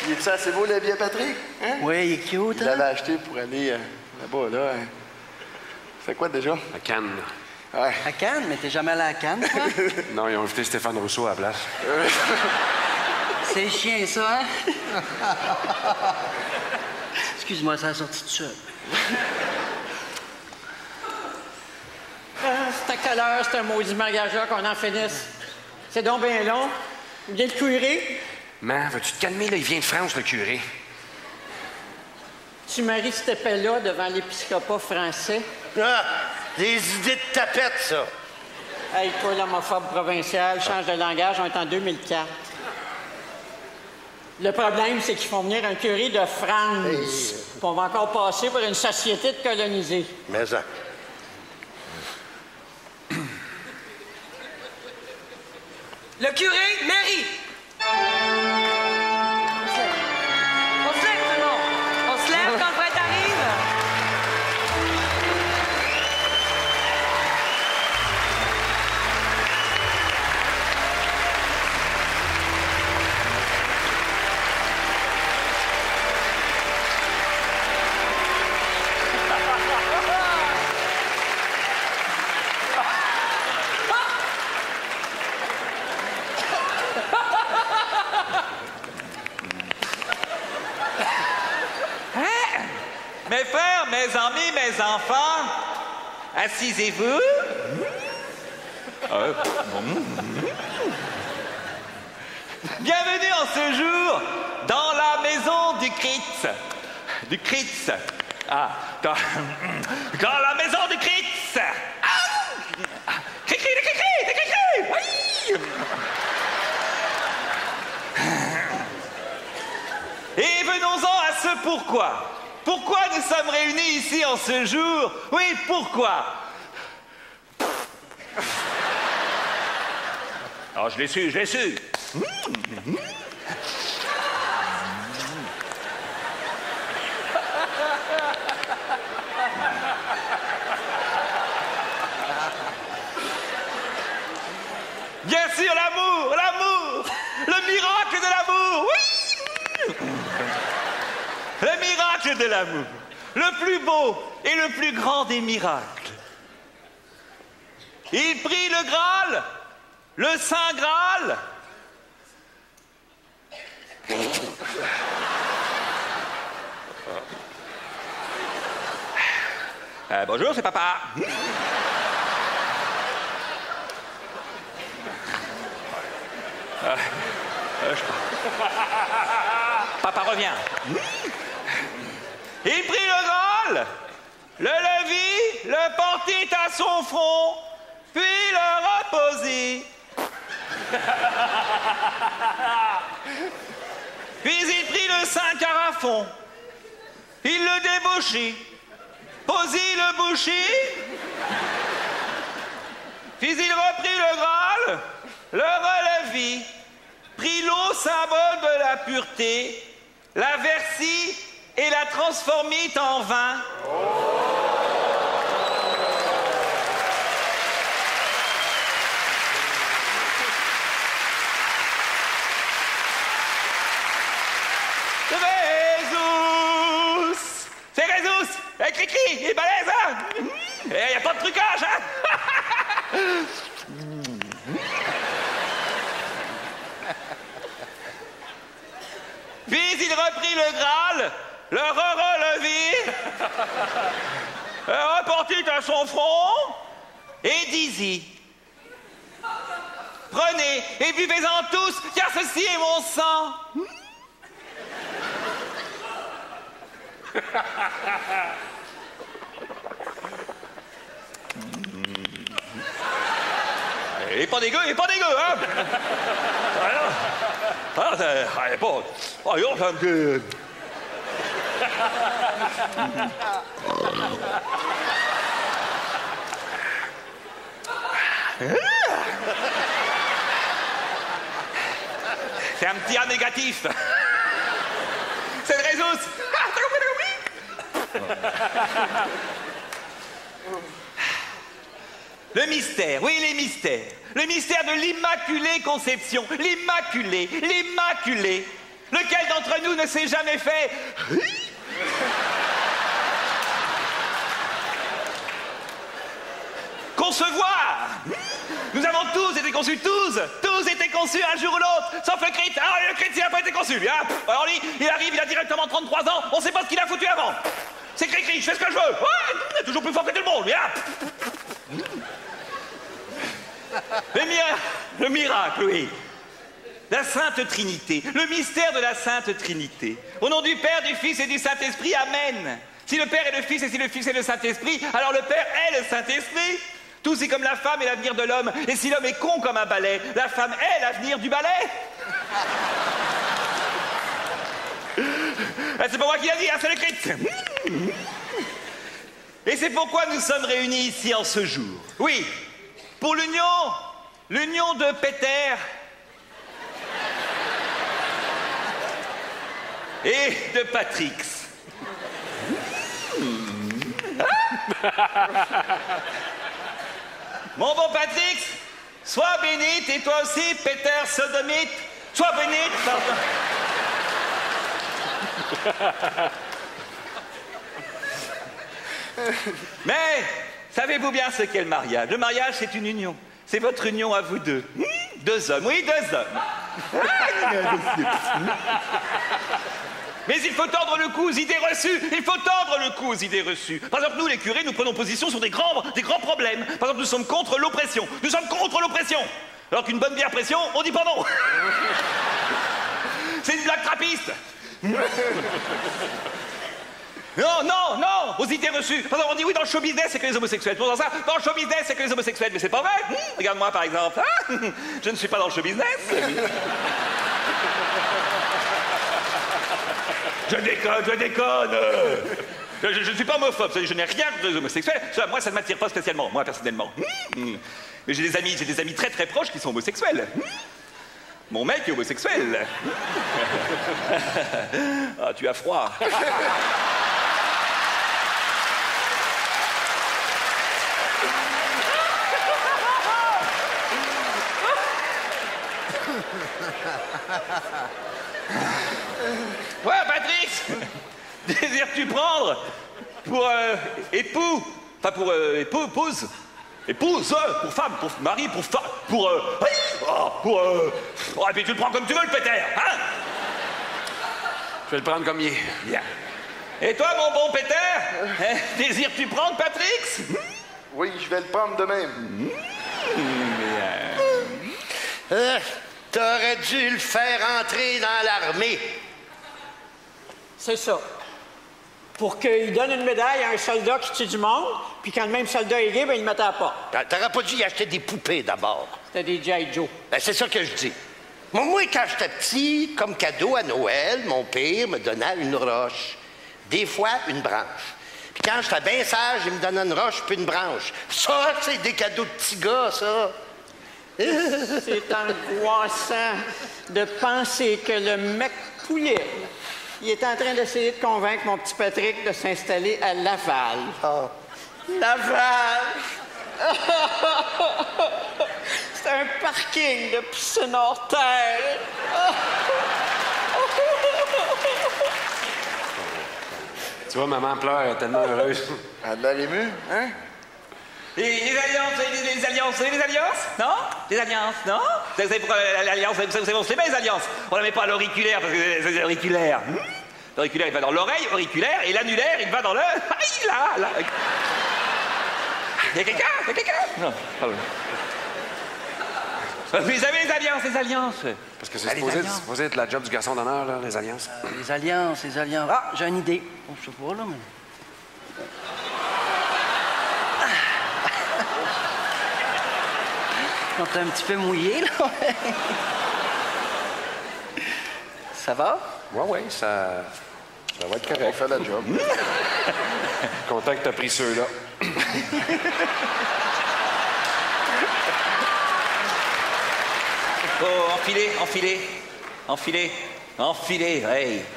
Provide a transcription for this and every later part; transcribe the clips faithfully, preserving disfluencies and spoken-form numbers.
Il est-tu assez beau, le vieux Patrick? Hein? Oui, il est cute, Il l'avait acheté pour aller euh, là-bas, là. Hein. C'est quoi déjà? À Cannes. Ouais. À Cannes? Mais t'es jamais allé à Cannes, toi? Non, ils ont invité Stéphane Rousseau à la place. C'est chien, ça, hein? Excuse-moi, ça a sorti tout seul. Euh, c'est à quelle heure, c'est un maudit mariage-là, qu'on en finisse? C'est donc bien long. Il vient de cuirer. Man, veux-tu te calmer, là? Il vient de France, le curé. Tu maries cette épée-là devant l'épiscopat français. Ah! Des idées de tapette, ça! Hey, toi, l'homophobe provincial, change de langage, on est en deux mille quatre. Le problème, c'est qu'ils font venir un curé de France. Hey. Puis on va encore passer pour une société de colonisés. Mais ça. Le curé, Mary! On se lève. On se lève, tout le monde. On se lève quand le prêtre arrive. Mes frères, mes amis, mes enfants, assisez-vous. Euh, bon. Bienvenue en ce jour dans la maison du Christ. Du Christ. Ah, dans, dans la maison du Christ. Ah, cri-cri, de cri-cri, de cri-cri. Oui. Et venons-en à ce pourquoi. Pourquoi nous sommes réunis ici en ce jour? Oui, pourquoi? Oh, je l'ai su, je l'ai su. Bien sûr, l'amour, l'amour, le miracle de l'amour, oui! Le miracle de l'amour, le plus beau et le plus grand des miracles. Il prit le Graal, le Saint Graal. Euh, bonjour, c'est papa. Euh, euh, je... Papa revient. Il prit le Graal, le levit, le portit à son front, puis le reposit. Puis il prit le saint carafon, il le débouchit, posit le bouchit, puis il reprit le Graal, le relevit, prit l'eau symbole de la pureté, la versit et la transformit en vin. Résus! C'est Résus! Eh, cri-cri! Il est balèze, hein? Il n'y a pas de trucage, hein? Puis il reprit le Graal, le re-relevit, le reportit à son front et dit: prenez et buvez-en tous, car ceci est mon sang. Il est pas dégueu, il est pas dégueu, hein? Ah, c'est... Ah, il est pas... Ah, yo, c'est un petit... C'est un petit A négatif. C'est le réseau. Ah, t'as compris, t'as compris? Le mystère, oui, les mystères. Le mystère de l'Immaculée Conception. L'Immaculée, l'Immaculée. Lequel d'entre nous ne s'est jamais fait... concevoir? Nous avons tous été conçus, tous, tous été conçus un jour ou l'autre, sauf le Crit. Alors le Crit, il n'a pas été conçu. Hein. Alors lui, il arrive, il a directement trente-trois ans, on ne sait pas ce qu'il a foutu avant. C'est Cri-Cri, je fais ce que je veux. Ouais, il est toujours plus fort que tout le monde, lui. Hein. Le, miracle, le miracle, oui. La Sainte Trinité, le mystère de la Sainte Trinité. Au nom du Père, du Fils et du Saint-Esprit, Amen. Si le Père est le Fils et si le Fils est le Saint-Esprit, alors le Père est le Saint-Esprit. Tout c'est comme la femme est l'avenir de l'homme. Et si l'homme est con comme un balai, la femme est l'avenir du balai. C'est pas moi qui l'a dit, hein, c'est le Christ. Et c'est pourquoi nous sommes réunis ici en ce jour. Oui, pour l'union, l'union de Péter et de Patrix. Mon bon Patrix, sois bénite, et toi aussi, Péter Sodomite, sois bénite. Mais, savez-vous bien ce qu'est le mariage? Le mariage, c'est une union. C'est votre union à vous deux. Deux hommes, oui, deux hommes. Mais il faut tordre le cou aux idées reçues. Il faut tordre le cou aux idées reçues. Par exemple, nous, les curés, nous prenons position sur des grands, des grands problèmes. Par exemple, nous sommes contre l'oppression. Nous sommes contre l'oppression. Alors qu'une bonne bière pression, on dit pas non. C'est une blague trappiste. Non, non, non, aux idées reçues. Par exemple, on dit oui, dans le show business, c'est que les homosexuels. Dans ça, dans le show business, c'est que les homosexuels. Mais c'est pas vrai. Hum, regarde-moi, par exemple. Ah, je ne suis pas dans le show business. Je déconne, je déconne. Je ne suis pas homophobe, je n'ai rien contre les homosexuels. Ça, moi, ça ne m'attire pas spécialement, moi, personnellement. Mmh. Mais j'ai des amis, j'ai des amis très très proches qui sont homosexuels. Mmh. Mon mec est homosexuel. Ah, tu as froid. Ouais, Patrice, désires-tu prendre pour euh, époux, enfin pour euh, époux, épouse, épouse, euh, pour femme, pour mari, pour femme, pour, euh, oh, pour, euh, oh, et puis tu le prends comme tu veux, le Péter, hein? Je vais le prendre comme il est. Bien. Et toi, mon bon Péter, hein, désires-tu prendre Patrix? Oui, je vais le prendre de même. Mmh, bien. Euh, T'aurais dû le faire entrer dans l'armée. C'est ça. Pour qu'il donne une médaille à un soldat qui tue du monde, puis quand le même soldat est gay, ben, il le mettait à la porte. T'aurais pas dû y acheter des poupées d'abord. C'était des G I. Joe. Ben, c'est ça que je dis. Moi, quand j'étais petit, comme cadeau à Noël, mon père me donnait une roche. Des fois, une branche. Puis quand j'étais bien sage, il me donnait une roche puis une branche. Ça, c'est des cadeaux de petits gars, ça. C'est angoissant de penser que le mec poulet, il est en train d'essayer de convaincre mon petit Patrick de s'installer à Laval. Oh. Laval! C'est un parking de piscine hors terre. Tu vois, maman pleure, elle est tellement heureuse. Elle a de l'air émue, hein? Les, les alliances, les, les alliances, vous savez les alliances? Non? Les alliances, non? Vous savez pourquoi l'alliance, vous savez, on se les met les alliances. On la met pas à l'auriculaire parce que c'est l'auriculaire. Hmm? L'auriculaire, il va dans l'oreille, auriculaire, et l'annulaire, il va dans le... Aïe, là, là. Il y a quelqu'un? Il y a quelqu'un? Non, pardon. Vous savez les alliances, les alliances. Parce que c'est Ah, les supposé, alliances. supposé être la job du garçon d'honneur, là, les alliances. Euh, les alliances, les alliances. Ah, j'ai une idée. Oh, je sais pas, là, mais... Quand t'es un petit peu mouillé, là. Ça va? Ouais, ouais, ça. Ça va être On correct. fait la job. Content que t'as pris ceux-là. Oh, enfilez, enfilez, enfilez, enfilez, hey.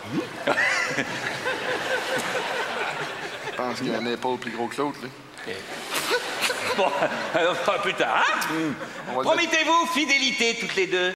Je pense qu'il y a un épaule plus gros que l'autre, là. Bon, euh, plus tard, hein? On va le- Promettez-vous fidélité toutes les deux.